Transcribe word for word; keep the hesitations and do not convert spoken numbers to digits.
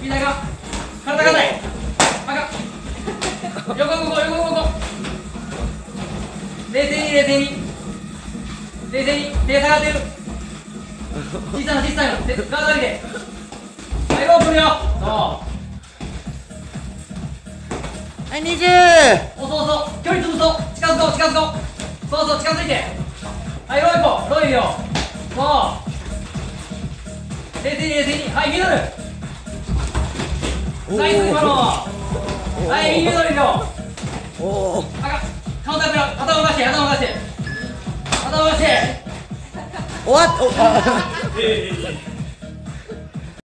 右体が体がないあかん横横横横横冷静に冷静に冷静に手下がってる小さな小さいのガード上げてはいロープるよそうはいにじゅうそうそうそう距離潰そう近づこう近づこうそうそう近づいてはいロー行こうローいるよそう冷静に冷静にはいミドルナイス今のはい右ミドルいるよおおあかんカウンタープラ頭動かして頭動かして頭動かして終わっお